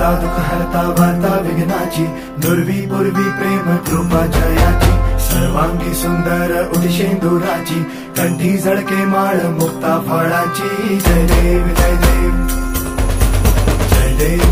हरता दुःख हरता वार्ता विघ्नाची, दुर्वी पूर्वी प्रेम कृपा जयाची, सर्वांगी सुंदर उठी शेंदुराची, कंठी झळके माळ मुक्ता फळाची. जय देव जय देव जय देव.